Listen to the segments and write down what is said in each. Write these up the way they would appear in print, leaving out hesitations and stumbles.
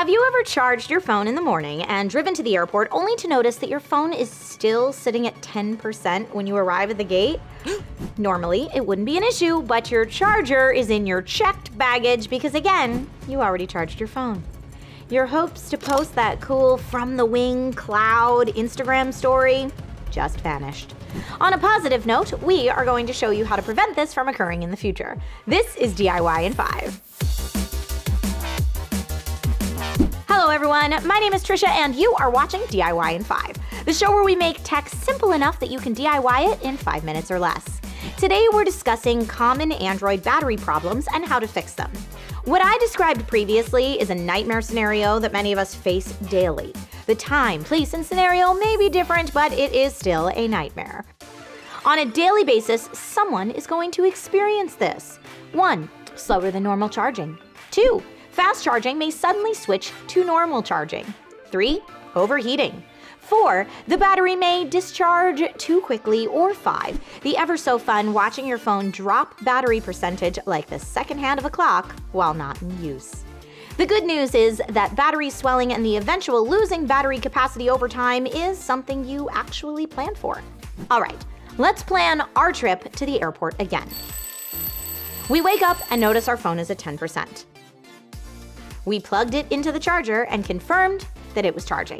Have you ever charged your phone in the morning and driven to the airport only to notice that your phone is still sitting at 10% when you arrive at the gate? Normally, it wouldn't be an issue, but your charger is in your checked baggage because, again, you already charged your phone. Your hopes to post that cool from the wing cloud Instagram story just vanished. On a positive note, we are going to show you how to prevent this from occurring in the future. This is DIY in 5. Hello everyone, my name is Trisha and you are watching DIY in 5, the show where we make tech simple enough that you can DIY it in 5 minutes or less. Today we're discussing common Android battery problems and how to fix them. What I described previously is a nightmare scenario that many of us face daily. The time, place, and scenario may be different, but it is still a nightmare. On a daily basis, someone is going to experience this. 1. Slower than normal charging. 2. Fast charging may suddenly switch to normal charging. 3. Overheating. 4. The battery may discharge too quickly. Or 5. The ever so fun watching your phone drop battery percentage like the second hand of a clock while not in use. The good news is that battery swelling and the eventual losing battery capacity over time is something you actually plan for. All right, let's plan our trip to the airport again. We wake up and notice our phone is at 10%. We plugged it into the charger and confirmed that it was charging.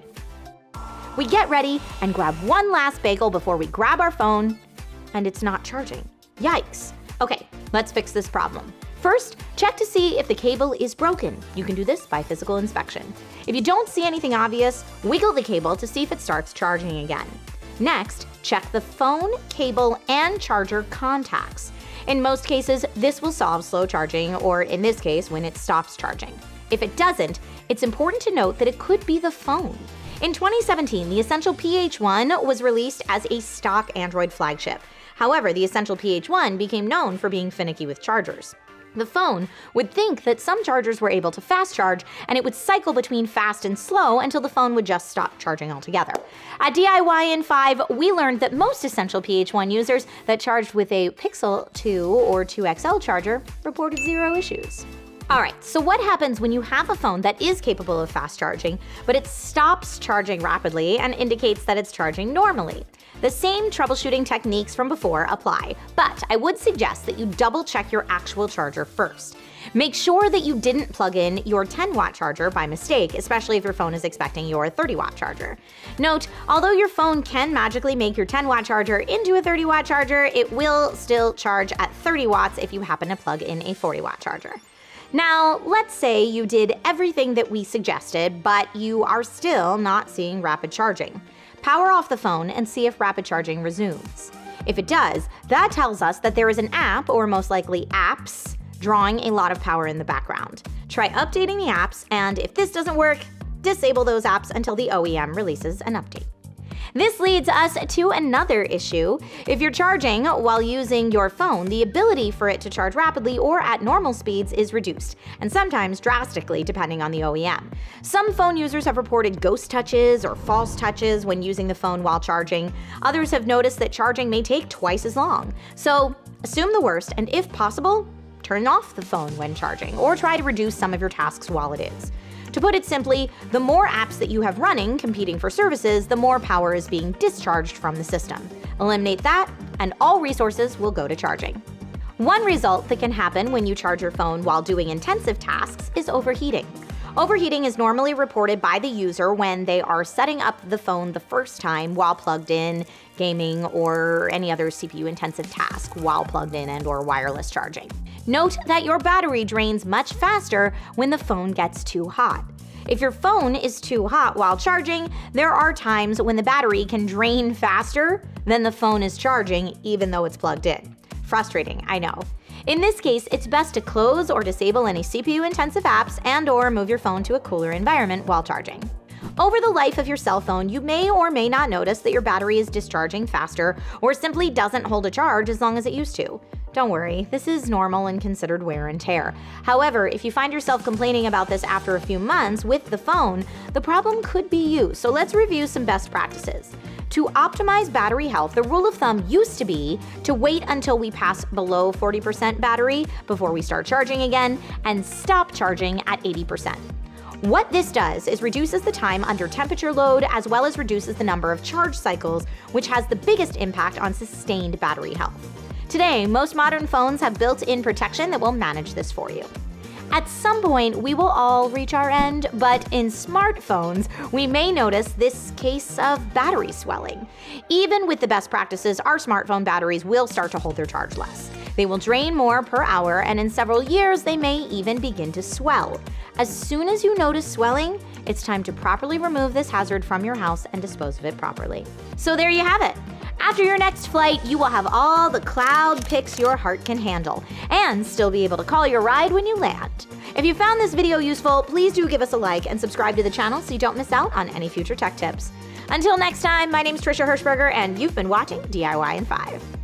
We get ready and grab one last bagel before we grab our phone, and it's not charging. Yikes. Okay, let's fix this problem. First, check to see if the cable is broken. You can do this by physical inspection. If you don't see anything obvious, wiggle the cable to see if it starts charging again. Next, check the phone, cable, and charger contacts. In most cases, this will solve slow charging, or in this case, when it stops charging. If it doesn't, it's important to note that it could be the phone. In 2017, the Essential PH1 was released as a stock Android flagship. However, the Essential PH1 became known for being finicky with chargers. The phone would think that some chargers were able to fast charge, and it would cycle between fast and slow until the phone would just stop charging altogether. At DIY in 5, we learned that most Essential PH1 users that charged with a Pixel 2 or 2XL charger reported 0 issues. Alright, so what happens when you have a phone that is capable of fast charging, but it stops charging rapidly and indicates that it's charging normally? The same troubleshooting techniques from before apply, but I would suggest that you double check your actual charger first. Make sure that you didn't plug in your 10-watt charger by mistake, especially if your phone is expecting your 30-watt charger. Note, although your phone can magically make your 10-watt charger into a 30-watt charger, it will still charge at 30 watts if you happen to plug in a 40-watt charger. Now, let's say you did everything that we suggested, but you are still not seeing rapid charging. Power off the phone and see if rapid charging resumes. If it does, that tells us that there is an app, or most likely apps, drawing a lot of power in the background. Try updating the apps, and if this doesn't work, disable those apps until the OEM releases an update. This leads us to another issue. If you're charging while using your phone, the ability for it to charge rapidly or at normal speeds is reduced, and sometimes drastically depending on the OEM. Some phone users have reported ghost touches or false touches when using the phone while charging. Others have noticed that charging may take twice as long. So assume the worst, and if possible, turn off the phone when charging, or try to reduce some of your tasks while it is. To put it simply, the more apps that you have running competing for services, the more power is being discharged from the system. Eliminate that, and all resources will go to charging. One result that can happen when you charge your phone while doing intensive tasks is overheating. Overheating is normally reported by the user when they are setting up the phone the first time while plugged in, gaming, or any other CPU-intensive task while plugged in and/or wireless charging. Note that your battery drains much faster when the phone gets too hot. If your phone is too hot while charging, there are times when the battery can drain faster than the phone is charging, even though it's plugged in. Frustrating, I know. In this case, it's best to close or disable any CPU-intensive apps and/or move your phone to a cooler environment while charging. Over the life of your cell phone, you may or may not notice that your battery is discharging faster or simply doesn't hold a charge as long as it used to. Don't worry, this is normal and considered wear and tear. However, if you find yourself complaining about this after a few months with the phone, the problem could be you, so let's review some best practices. To optimize battery health, the rule of thumb used to be to wait until we pass below 40% battery before we start charging again and stop charging at 80%. What this does is reduces the time under temperature load as well as reduces the number of charge cycles, which has the biggest impact on sustained battery health. Today, most modern phones have built-in protection that will manage this for you. At some point, we will all reach our end, but in smartphones, we may notice this case of battery swelling. Even with the best practices, our smartphone batteries will start to hold their charge less. They will drain more per hour, and in several years, they may even begin to swell. As soon as you notice swelling, it's time to properly remove this hazard from your house and dispose of it properly. So there you have it. After your next flight, you will have all the cloud pics your heart can handle, and still be able to call your ride when you land. If you found this video useful, please do give us a like and subscribe to the channel so you don't miss out on any future tech tips. Until next time, my name is Trisha Hirschberger, and you've been watching DIY in 5.